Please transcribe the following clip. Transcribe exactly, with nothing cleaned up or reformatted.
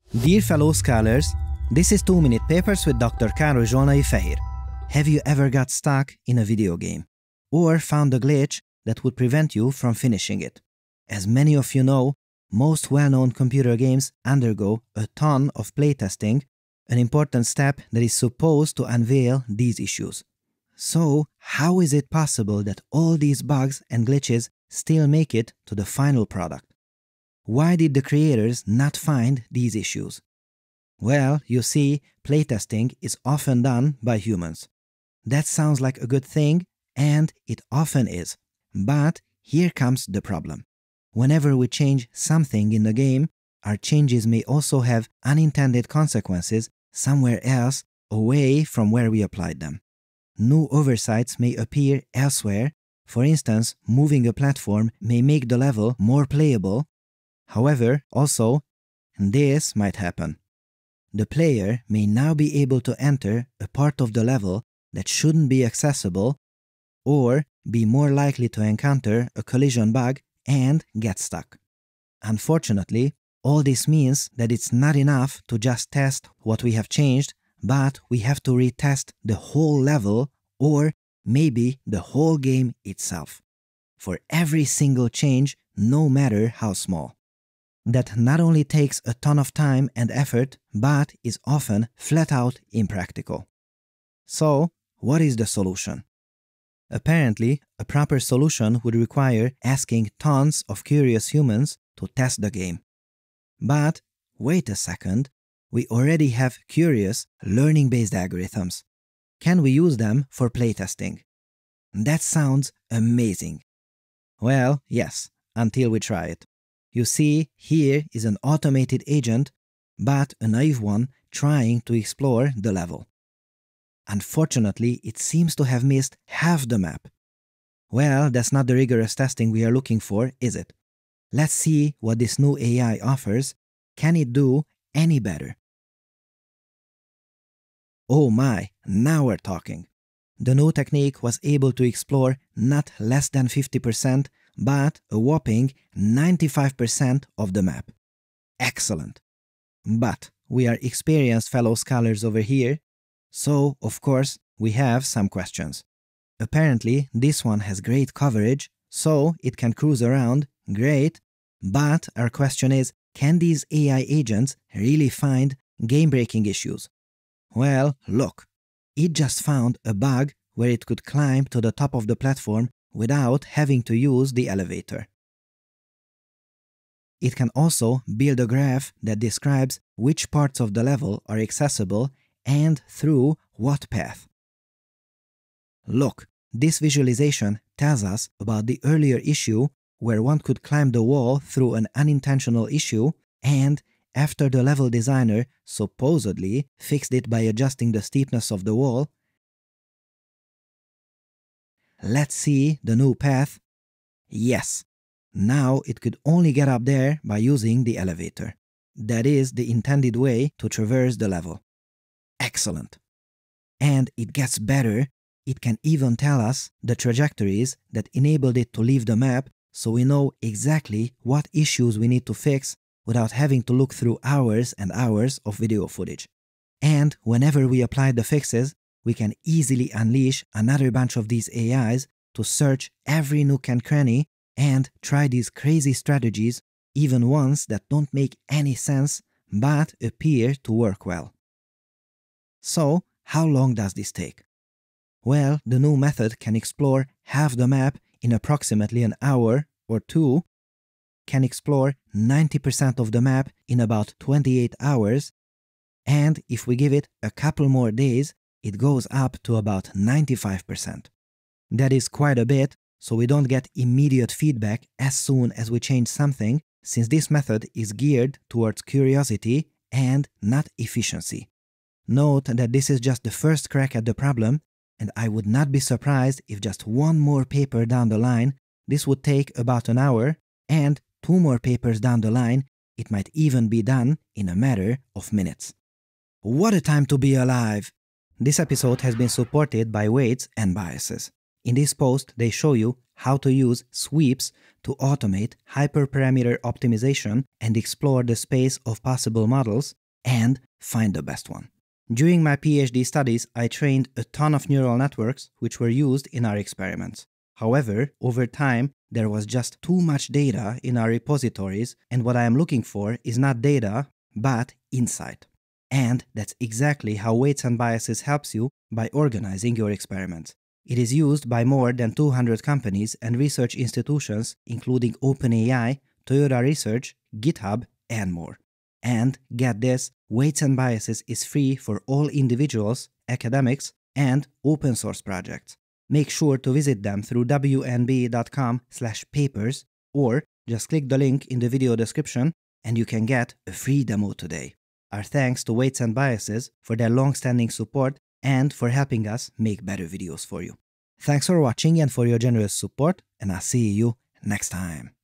Dear fellow scholars, this is two minute Papers with Doctor Károly Zsolnai Fehér. Have you ever got stuck in a video game? Or found a glitch that would prevent you from finishing it? As many of you know, most well-known computer games undergo a ton of playtesting, an important step that is supposed to unveil these issues. So, how is it possible that all these bugs and glitches still make it to the final product? Why did the creators not find these issues? Well, you see, playtesting is often done by humans. That sounds like a good thing, and it often is. But here comes the problem. Whenever we change something in the game, our changes may also have unintended consequences somewhere else away from where we applied them. New oversights may appear elsewhere. For instance, moving a platform may make the level more playable. However, also, this might happen. The player may now be able to enter a part of the level that shouldn't be accessible, or be more likely to encounter a collision bug and get stuck. Unfortunately, all this means that it's not enough to just test what we have changed, but we have to retest the whole level or maybe the whole game itself, for every single change, no matter how small. That not only takes a ton of time and effort, but is often flat out impractical. So, what is the solution? Apparently, a proper solution would require asking tons of curious humans to test the game. But, wait a second, we already have curious, learning-based algorithms. Can we use them for playtesting? That sounds amazing. Well, yes, until we try it. You see, here is an automated agent, but a naive one trying to explore the level. Unfortunately, it seems to have missed half the map. Well, that's not the rigorous testing we are looking for, is it? Let's see what this new A I offers. Can it do any better? Oh my, now we're talking. The new technique was able to explore not less than fifty percent, but a whopping ninety-five percent of the map. Excellent. But we are experienced fellow scholars over here, so of course we have some questions. Apparently this one has great coverage, so it can cruise around, great, but our question is, can these A I agents really find game-breaking issues? Well, look, it just found a bug where it could climb to the top of the platform without having to use the elevator. It can also build a graph that describes which parts of the level are accessible and through what path. Look, this visualization tells us about the earlier issue where one could climb the wall through an unintentional issue, and after the level designer supposedly fixed it by adjusting the steepness of the wall. Let's see the new path. Yes, now it could only get up there by using the elevator. That is the intended way to traverse the level. Excellent. And it gets better. It can even tell us the trajectories that enabled it to leave the map, so we know exactly what issues we need to fix without having to look through hours and hours of video footage. And whenever we apply the fixes, we can easily unleash another bunch of these A Is to search every nook and cranny and try these crazy strategies, even ones that don't make any sense but appear to work well. So, how long does this take? Well, the new method can explore half the map in approximately an hour or two, can explore ninety percent of the map in about twenty-eight hours, and if we give it a couple more days, it goes up to about ninety-five percent. That is quite a bit, so we don't get immediate feedback as soon as we change something, since this method is geared towards curiosity and not efficiency. Note that this is just the first crack at the problem, and I would not be surprised if just one more paper down the line, this would take about an hour, and two more papers down the line, it might even be done in a matter of minutes. What a time to be alive! This episode has been supported by Weights and Biases. In this post, they show you how to use sweeps to automate hyperparameter optimization and explore the space of possible models and find the best one. During my PhD studies, I trained a ton of neural networks which were used in our experiments. However, over time, there was just too much data in our repositories, and what I am looking for is not data, but insight. And that's exactly how Weights and Biases helps you by organizing your experiments. It is used by more than two hundred companies and research institutions, including OpenAI, Toyota Research, GitHub, and more. And get this, Weights and Biases is free for all individuals, academics, and open source projects. Make sure to visit them through w n b dot com slash papers or just click the link in the video description and you can get a free demo today. Our thanks to Weights and Biases for their long-standing support and for helping us make better videos for you. Thanks for watching and for your generous support, and I'll see you next time.